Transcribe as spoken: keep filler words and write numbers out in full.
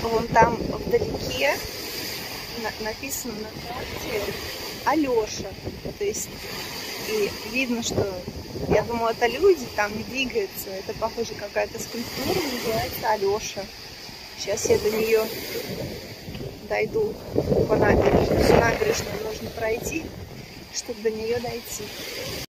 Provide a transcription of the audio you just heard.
вон там вдалеке на написано на карте Алеша. То есть и видно, что, я думала, это люди, там не двигаются. Это, похоже, какая-то скульптура, называется Алеша. Сейчас я до нее дойду по набережной. Всю набережную нужно пройти, чтобы до нее дойти.